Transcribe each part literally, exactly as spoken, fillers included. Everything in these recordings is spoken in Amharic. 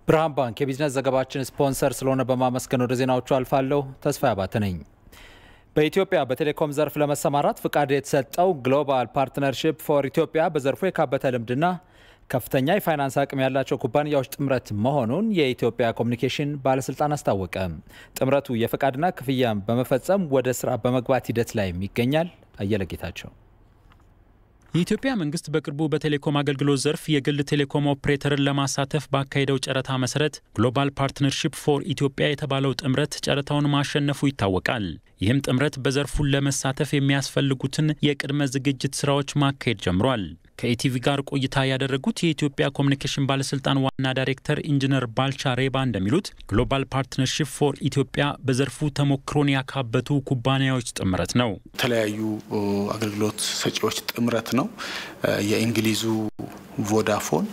ብርሃን ባንክ የቢዝነስ ዘገባችን ስፖንሰር ስለሆነ በማመስገን ወደ ዜናዎቹ አልፋለሁ። ተስፋ ያባተ ነኝ። በኢትዮጵያ በቴሌኮም ዘርፍ ለመሰማራት ፍቃድ የተሰጠው ግሎባል ፓርትነርሺፕ ፎር ኢትዮጵያ በዘርፉ የካበተ ልምድና ከፍተኛ የፋይናንስ አቅም ያላቸው ኩባንያዎች ጥምረት መሆኑን የኢትዮጵያ ኮሙኒኬሽን ባለስልጣን አስታወቀ። ጥምረቱ የፍቃድና ክፍያን በመፈጸም ወደ ስራ በመግባት ሂደት ላይ ይገኛል። አየለ ጌታቸው የኢትዮጵያ መንግስት በቅርቡ በቴሌኮም አገልግሎት ዘርፍ የግል ቴሌኮም ኦፕሬተርን ለማሳተፍ ባካሄደው ጨረታ መሰረት ግሎባል ፓርትነርሺፕ ፎር ኢትዮጵያ የተባለው ጥምረት ጨረታውን ማሸነፉ ይታወቃል። ይህም ጥምረት በዘርፉ ለመሳተፍ የሚያስፈልጉትን የቅድመ ዝግጅት ስራዎች ማካሄድ ጀምሯል። ከኢቲቪ ጋር ቆይታ ያደረጉት የኢትዮጵያ ኮሙኒኬሽን ባለስልጣን ዋና ዳይሬክተር ኢንጂነር ባልቻ ሬባ እንደሚሉት ግሎባል ፓርትነርሺፕ ፎር ኢትዮጵያ በዘርፉ ተሞክሮን ያካበቱ ኩባንያዎች ጥምረት ነው። የተለያዩ አገልግሎት ሰጪዎች ጥምረት ነው። የእንግሊዙ ቮዳፎን፣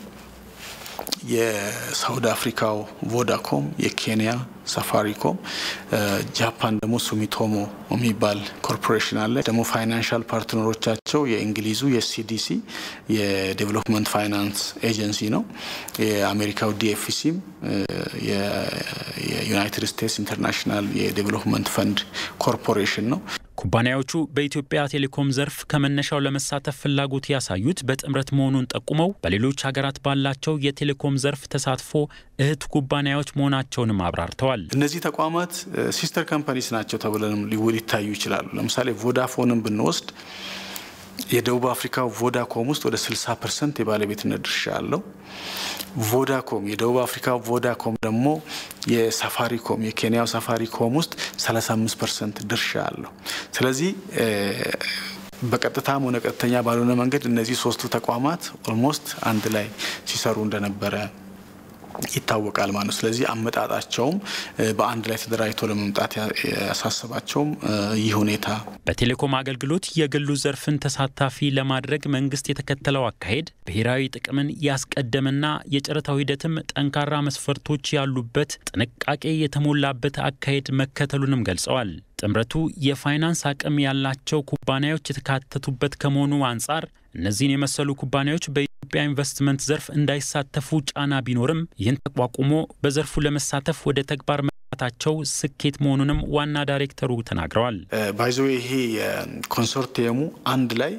የሳውዲ አፍሪካው ቮዳኮም፣ የኬንያ ሳፋሪኮም፣ ጃፓን ደግሞ ሱሚቶሞ የሚባል ኮርፖሬሽን አለ። ደግሞ ፋይናንሻል ፓርትነሮቻቸው የእንግሊዙ የሲዲሲ የዴቨሎፕመንት ፋይናንስ ኤጀንሲ ነው። የአሜሪካው ዲኤፍሲም የዩናይትድ ስቴትስ ኢንተርናሽናል የዴቨሎፕመንት ፈንድ ኮርፖሬሽን ነው። ኩባንያዎቹ በኢትዮጵያ ቴሌኮም ዘርፍ ከመነሻው ለመሳተፍ ፍላጎት ያሳዩት በጥምረት መሆኑን ጠቁመው በሌሎች ሀገራት ባላቸው የቴሌኮም ዘርፍ ተሳትፎ እህት ኩባንያዎች መሆናቸውንም አብራርተዋል። እነዚህ ተቋማት ሲስተር ካምፓኒስ ናቸው ተብለንም ሊታዩ ይችላሉ። ለምሳሌ ቮዳፎንን ብንወስድ የደቡብ አፍሪካው ቮዳኮም ውስጥ ወደ ስልሳ ፐርሰንት የባለቤትነት ድርሻ አለው። ቮዳኮም የደቡብ አፍሪካው ቮዳኮም ደግሞ የሳፋሪኮም የኬንያው ሳፋሪኮም ውስጥ ሰላሳ አምስት ፐርሰንት ድርሻ አለው። ስለዚህ በቀጥታም ሆነ ቀጥተኛ ባልሆነ መንገድ እነዚህ ሶስቱ ተቋማት ኦልሞስት አንድ ላይ ሲሰሩ እንደነበረ ይታወቃል ማለት ነው። ስለዚህ አመጣጣቸውም በአንድ ላይ ተደራጅቶ ለመምጣት ያሳሰባቸውም ይህ ሁኔታ በቴሌኮም አገልግሎት የግሉ ዘርፍን ተሳታፊ ለማድረግ መንግስት የተከተለው አካሄድ ብሔራዊ ጥቅምን ያስቀደመና የጨረታው ሂደትም ጠንካራ መስፈርቶች ያሉበት ጥንቃቄ የተሞላበት አካሄድ መከተሉንም ገልጸዋል። ጥምረቱ የፋይናንስ አቅም ያላቸው ኩባንያዎች የተካተቱበት ከመሆኑ አንጻር እነዚህን የመሰሉ ኩባንያዎች በኢትዮጵያ ኢንቨስትመንት ዘርፍ እንዳይሳተፉ ጫና ቢኖርም ይህን ተቋቁሞ በዘርፉ ለመሳተፍ ወደ ተግባር መጣታቸው ስኬት መሆኑንም ዋና ዳይሬክተሩ ተናግረዋል። ባይዞ ይሄ ኮንሶርቲየሙ አንድ ላይ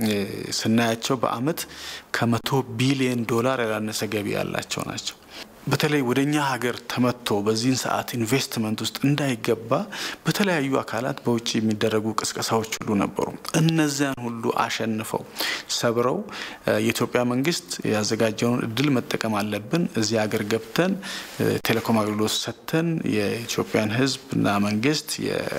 ስናያቸው በአመት ከመቶ ቢሊዮን ዶላር ያላነሰ ገቢ ያላቸው ናቸው። በተለይ ወደኛ ሀገር ተመቶ በዚህን ሰዓት ኢንቨስትመንት ውስጥ እንዳይገባ በተለያዩ አካላት በውጪ የሚደረጉ ቅስቀሳዎች ሁሉ ነበሩ። እነዚያን ሁሉ አሸንፈው ሰብረው የኢትዮጵያ መንግስት ያዘጋጀውን እድል መጠቀም አለብን፣ እዚህ ሀገር ገብተን ቴሌኮም አገልግሎት ሰጥተን የኢትዮጵያን ሕዝብና መንግስት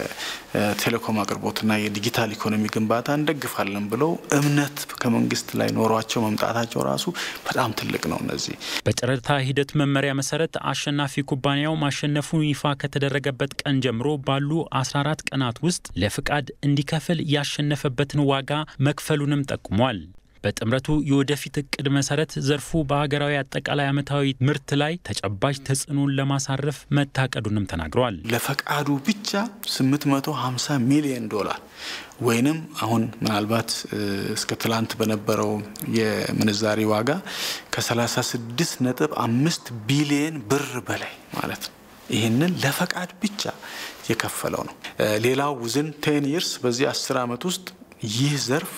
የቴሌኮም አቅርቦትና የዲጂታል ኢኮኖሚ ግንባታ እንደግፋለን ብለው እምነት ከመንግስት ላይ ኖሯቸው መምጣታቸው ራሱ በጣም ትልቅ ነው። እነዚህ በጨረታ ሂደት መመሪያ መሰረት አሸናፊ ኩባንያው ማሸነፉን ይፋ ከተደረገበት ቀን ጀምሮ ባሉ አስራ አራት ቀናት ውስጥ ለፍቃድ እንዲከፍል ያሸነፈበትን ዋጋ መክፈሉንም ጠቁሟል። በጥምረቱ የወደፊት እቅድ መሰረት ዘርፉ በሀገራዊ አጠቃላይ አመታዊ ምርት ላይ ተጨባጭ ተጽዕኖን ለማሳረፍ መታቀዱንም ተናግረዋል። ለፈቃዱ ብቻ ስምንት መቶ ሃምሳ ሚሊዮን ዶላር ወይንም አሁን ምናልባት እስከ ትላንት በነበረው የምንዛሪ ዋጋ ከሰላሳ ስድስት ነጥብ አምስት ቢሊዮን ብር በላይ ማለት ነው። ይሄንን ለፈቃድ ብቻ የከፈለው ነው። ሌላው ውዝን ቴን ይርስ በዚህ አስር አመት ውስጥ ይህ ዘርፍ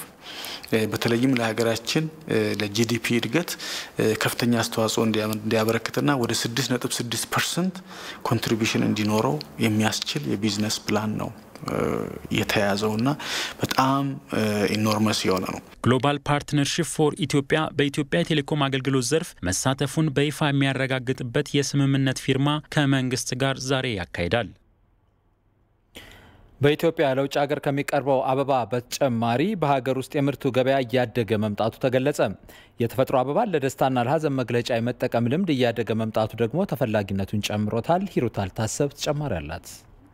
በተለይም ለሀገራችን ለጂዲፒ እድገት ከፍተኛ አስተዋጽኦ እንዲያበረክትና ወደ ስድስት ነጥብ ስድስት ፐርሰንት ኮንትሪቢዩሽን እንዲኖረው የሚያስችል የቢዝነስ ፕላን ነው የተያዘውና በጣም ኢኖርመስ የሆነ ነው። ግሎባል ፓርትነርሺፕ ፎር ኢትዮጵያ በኢትዮጵያ ቴሌኮም አገልግሎት ዘርፍ መሳተፉን በይፋ የሚያረጋግጥበት የስምምነት ፊርማ ከመንግስት ጋር ዛሬ ያካሂዳል። በኢትዮጵያ ለውጭ ሀገር ከሚቀርበው አበባ በተጨማሪ በሀገር ውስጥ የምርቱ ገበያ እያደገ መምጣቱ ተገለጸ። የተፈጥሮ አበባ ለደስታና ለሀዘን መግለጫ የመጠቀም ልምድ እያደገ መምጣቱ ደግሞ ተፈላጊነቱን ጨምሮታል። ሂሩታል ታሰብ ተጨማሪ አላት።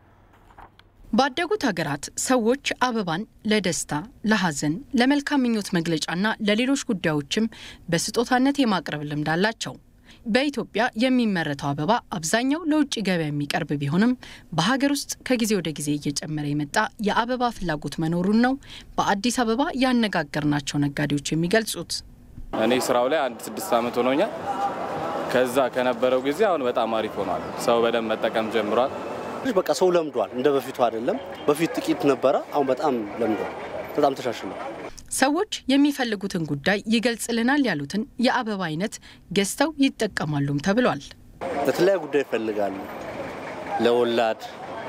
ባደጉት ሀገራት ሰዎች አበባን ለደስታ፣ ለሀዘን፣ ለመልካም ምኞት መግለጫና ለሌሎች ጉዳዮችም በስጦታነት የማቅረብ ልምድ አላቸው። በኢትዮጵያ የሚመረተው አበባ አብዛኛው ለውጭ ገበያ የሚቀርብ ቢሆንም በሀገር ውስጥ ከጊዜ ወደ ጊዜ እየጨመረ የመጣ የአበባ ፍላጎት መኖሩን ነው በአዲስ አበባ ያነጋገርናቸው ነጋዴዎች የሚገልጹት። እኔ ስራው ላይ አንድ ስድስት አመት ሆኖኛል። ከዛ ከነበረው ጊዜ አሁን በጣም አሪፍ ሆኗል። ሰው በደንብ መጠቀም ጀምሯል። በቃ ሰው ለምዷል። እንደ በፊቱ አይደለም። በፊት ጥቂት ነበረ፣ አሁን በጣም ለምዷል። በጣም ተሻሽሏል። ሰዎች የሚፈልጉትን ጉዳይ ይገልጽልናል ያሉትን የአበባ አይነት ገዝተው ይጠቀማሉም ተብሏል። ለተለያዩ ጉዳይ ይፈልጋሉ። ለወላድ፣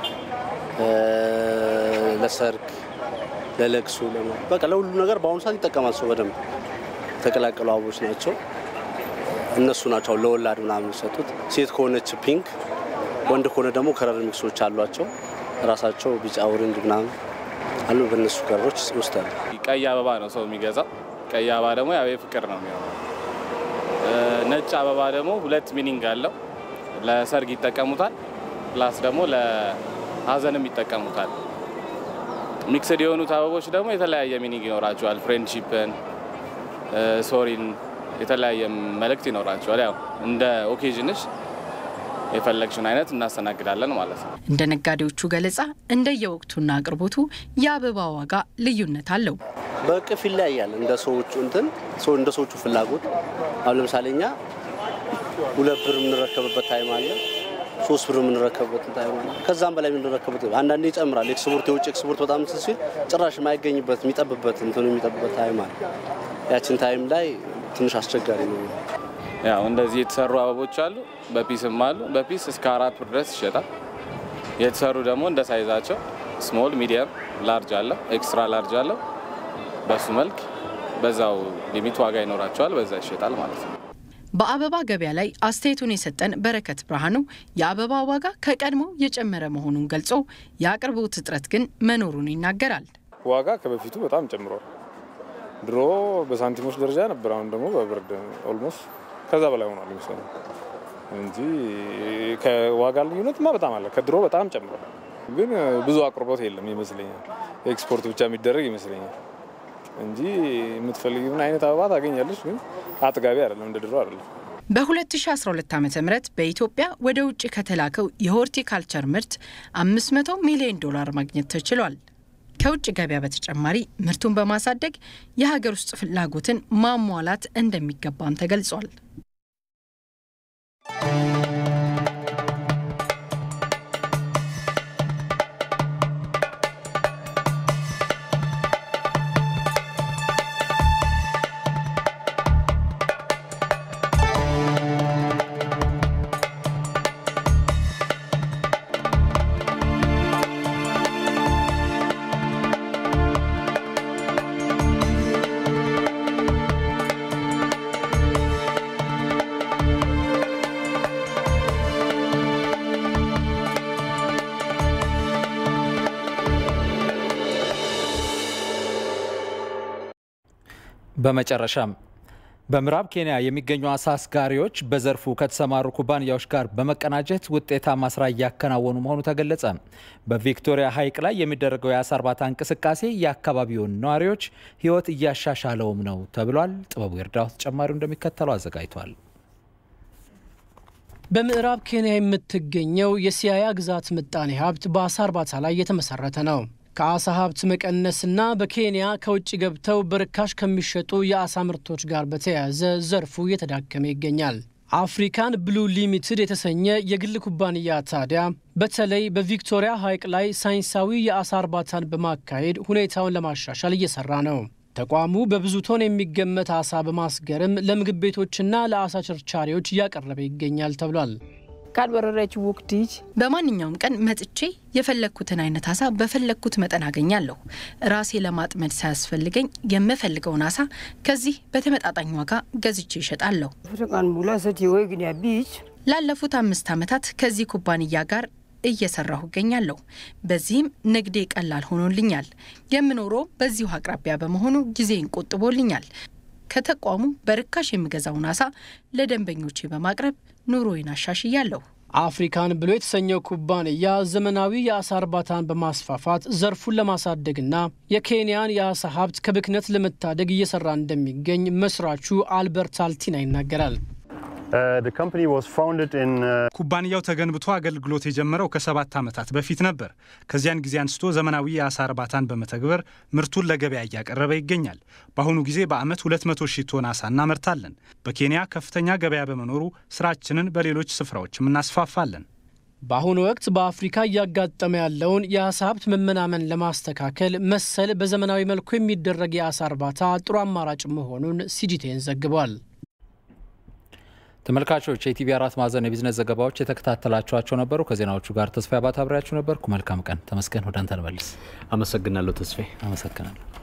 ለሰርግ፣ ለለቅሶ፣ በቃ ለሁሉ ነገር በአሁኑ ሰዓት ይጠቀማል ሰው በደንብ። ተቀላቀሉ አበቦች ናቸው። እነሱ ናቸው ለወላድ ምናምን ሰጡት። ሴት ከሆነች ፒንክ፣ ወንድ ከሆነ ደግሞ ከለር ሚክሶች አሏቸው። ራሳቸው ቢጫ፣ ኦሬንጅ ምናምን አሉ። በእነሱ ከለሮች ይወስዳሉ። ቀይ አበባ ነው ሰው የሚገዛው። ቀይ አበባ ደግሞ ያው የፍቅር ነው የሚሆነው። ነጭ አበባ ደግሞ ሁለት ሚኒንግ አለው። ለሰርግ ይጠቀሙታል፣ ፕላስ ደግሞ ለሀዘንም ይጠቀሙታል። ሚክስድ የሆኑት አበቦች ደግሞ የተለያየ ሚኒንግ ይኖራቸዋል። ፍሬንድሺፕን፣ ሶሪን የተለያየ መልእክት ይኖራቸዋል። ያው እንደ ኦኬዥንሽ የፈለግሽን አይነት እናስተናግዳለን ማለት ነው። እንደ ነጋዴዎቹ ገለጻ እንደየወቅቱና አቅርቦቱ የአበባ ዋጋ ልዩነት አለው። በቅፍ ይለያያል እንደ ሰዎቹ እንትን ሰው እንደ ሰዎቹ ፍላጎት። አሁን ለምሳሌ እኛ ሁለት ብር የምንረከብበት ታይም አለ፣ ሶስት ብር የምንረከብበት ታይም አለ፣ ከዛም በላይ የምንረከብበት አንዳንዴ ይጨምራል። ኤክስፖርት የውጭ ኤክስፖርት በጣም ሲል ጭራሽ የማይገኝበት የሚጠብበት እንትን የሚጠብበት ታይም አለ። ያችን ታይም ላይ ትንሽ አስቸጋሪ ነው። ያው እንደዚህ የተሰሩ አበቦች አሉ፣ በፒስም አሉ። በፒስ እስከ አራት ብር ድረስ ይሸጣል። የተሰሩ ደግሞ እንደ ሳይዛቸው ስሞል፣ ሚዲየም፣ ላርጅ አለ፣ ኤክስትራ ላርጅ አለ። በሱ መልክ በዛው ሊሚት ዋጋ ይኖራቸዋል፣ በዛ ይሸጣል ማለት ነው። በአበባ ገበያ ላይ አስተያየቱን የሰጠን በረከት ብርሃኑ የአበባ ዋጋ ከቀድሞ የጨመረ መሆኑን ገልጾ የአቅርቦት እጥረት ግን መኖሩን ይናገራል። ዋጋ ከበፊቱ በጣም ጨምሯል። ድሮ በሳንቲሞች ደረጃ ነበር፣ አሁን ደግሞ በብርድ ኦልሞስት ከዛ በላይ ሆኗል ይመስላል እንጂ ከዋጋ ልዩነትማ በጣም አለ። ከድሮ በጣም ጨምሯል፣ ግን ብዙ አቅርቦት የለም ይመስለኛል። ኤክስፖርት ብቻ የሚደረግ ይመስለኛል እንጂ የምትፈልጊውን አይነት አበባ ታገኛለሽ፣ ግን አጥጋቢ አይደለም፣ እንደ ድሮ አይደለም። በ2012 ዓ.ም በኢትዮጵያ ወደ ውጭ ከተላከው የሆርቲካልቸር ምርት አምስት መቶ ሚሊዮን ዶላር ማግኘት ተችሏል። ከውጭ ገበያ በተጨማሪ ምርቱን በማሳደግ የሀገር ውስጥ ፍላጎትን ማሟላት እንደሚገባም ተገልጿል። በመጨረሻም በምዕራብ ኬንያ የሚገኙ አሳ አስጋሪዎች በዘርፉ ከተሰማሩ ኩባንያዎች ጋር በመቀናጀት ውጤታማ ስራ እያከናወኑ መሆኑ ተገለጸ። በቪክቶሪያ ሐይቅ ላይ የሚደረገው የአሳ እርባታ እንቅስቃሴ የአካባቢውን ነዋሪዎች ሕይወት እያሻሻለውም ነው ተብሏል። ጥበቡ ይርዳው ተጨማሪው እንደሚከተለው አዘጋጅቷል። በምዕራብ ኬንያ የምትገኘው የሲያያ ግዛት ምጣኔ ሀብት በአሳ እርባታ ላይ የተመሰረተ ነው። ከአሳ ሀብት መቀነስና በኬንያ ከውጭ ገብተው በርካሽ ከሚሸጡ የአሳ ምርቶች ጋር በተያያዘ ዘርፉ እየተዳከመ ይገኛል። አፍሪካን ብሉ ሊሚትድ የተሰኘ የግል ኩባንያ ታዲያ በተለይ በቪክቶሪያ ሐይቅ ላይ ሳይንሳዊ የአሳ እርባታን በማካሄድ ሁኔታውን ለማሻሻል እየሰራ ነው። ተቋሙ በብዙ ቶን የሚገመት አሳ በማስገርም ለምግብ ቤቶችና ለአሳ ቸርቻሪዎች እያቀረበ ይገኛል ተብሏል። በማንኛውም ቀን መጥቼ የፈለኩትን አይነት አሳ በፈለኩት መጠን አገኛለሁ። ራሴ ለማጥመድ ሳያስፈልገኝ የምፈልገውን አሳ ከዚህ በተመጣጣኝ ዋጋ ገዝቼ ይሸጣለሁ። ላለፉት አምስት ዓመታት ከዚህ ኩባንያ ጋር እየሰራሁ እገኛለሁ። በዚህም ንግዴ ቀላል ሆኖልኛል። የምኖረው በዚሁ አቅራቢያ በመሆኑ ጊዜን ቆጥቦልኛል። ከተቋሙ በርካሽ የሚገዛውን አሳ ለደንበኞቼ በማቅረብ ኑሮዬን አሻሽያለሁ። አፍሪካን ብሎ የተሰኘው ኩባንያ ዘመናዊ የአሳ እርባታን በማስፋፋት ዘርፉን ለማሳደግና የኬንያን የአሳ ሀብት ከብክነት ለመታደግ እየሰራ እንደሚገኝ መስራቹ አልበርት አልቲና ይናገራል። ኩባንያው ተገንብቶ አገልግሎት የጀመረው ከሰባት ዓመታት በፊት ነበር። ከዚያን ጊዜ አንስቶ ዘመናዊ የአሳ እርባታን በመተግበር ምርቱን ለገበያ እያቀረበ ይገኛል። በአሁኑ ጊዜ በአመት ሁለት መቶ ሺህ ቶን አሳ እናመርታለን። በኬንያ ከፍተኛ ገበያ በመኖሩ ስራችንን በሌሎች ስፍራዎችም እናስፋፋለን። በአሁኑ ወቅት በአፍሪካ እያጋጠመ ያለውን የአሳ ሀብት መመናመን ለማስተካከል መሰል በዘመናዊ መልኩ የሚደረግ የአሳ እርባታ ጥሩ አማራጭ መሆኑን ሲጂቲኤን ዘግቧል። ተመልካቾች የኢቲቪ አራት ማዕዘን የቢዝነስ ዘገባዎች የተከታተላችኋቸው ነበሩ። ከዜናዎቹ ጋር ተስፋዬ አባተ አብሬያችሁ ነበርኩ። መልካም ቀን። ተመስገን ወደ አንተ ልመልስ። አመሰግናለሁ ተስፋዬ። አመሰግናለሁ።